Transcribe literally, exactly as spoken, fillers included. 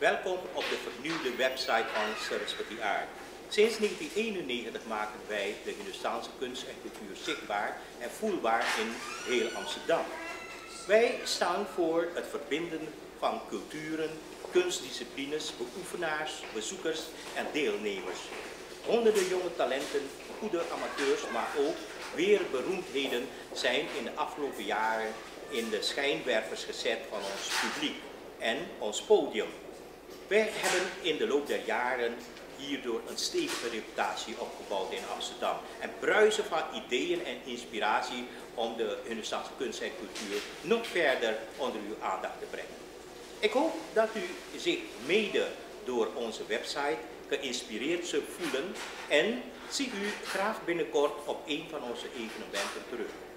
Welkom op de vernieuwde website van Service for the Art. Sinds negentien eenennegentig maken wij de Hindoestaanse kunst en cultuur zichtbaar en voelbaar in heel Amsterdam. Wij staan voor het verbinden van culturen, kunstdisciplines, beoefenaars, bezoekers en deelnemers. Honderden jonge talenten, goede amateurs, maar ook wereldberoemdheden zijn in de afgelopen jaren in de schijnwerpers gezet van ons publiek en ons podium. Wij hebben in de loop der jaren hierdoor een stevige reputatie opgebouwd in Amsterdam en bruisen van ideeën en inspiratie om de Hindoestaanse kunst en cultuur nog verder onder uw aandacht te brengen. Ik hoop dat u zich mede door onze website geïnspireerd zult voelen en zie u graag binnenkort op een van onze evenementen terug.